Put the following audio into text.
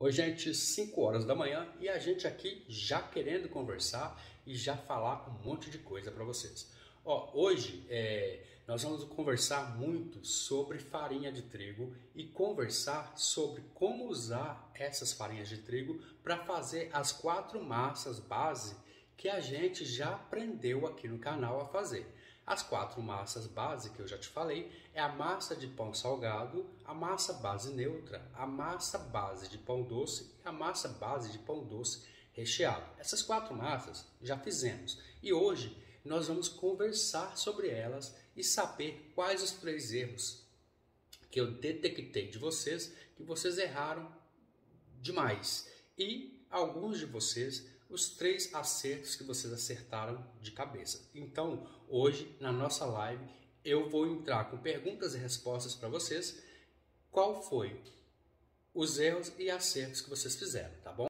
Oi, gente, 5 horas da manhã e a gente aqui já querendo conversar e já falar um monte de coisa para vocês. Hoje nós vamos conversar muito sobre farinha de trigo e conversar sobre como usar essas farinhas de trigo para fazer as 4 massas base que a gente já aprendeu aqui no canal a fazer. As 4 massas base que eu já te falei é a massa de pão salgado, a massa base neutra, a massa base de pão doce e a massa base de pão doce recheado. Essas 4 massas já fizemos e hoje nós vamos conversar sobre elas e saber quais os 3 erros que eu detectei de vocês, que vocês erraram demais, e alguns de vocês os 3 acertos que vocês acertaram de cabeça. Então, hoje na nossa live eu vou entrar com perguntas e respostas para vocês. Qual foi os erros e acertos que vocês fizeram, tá bom?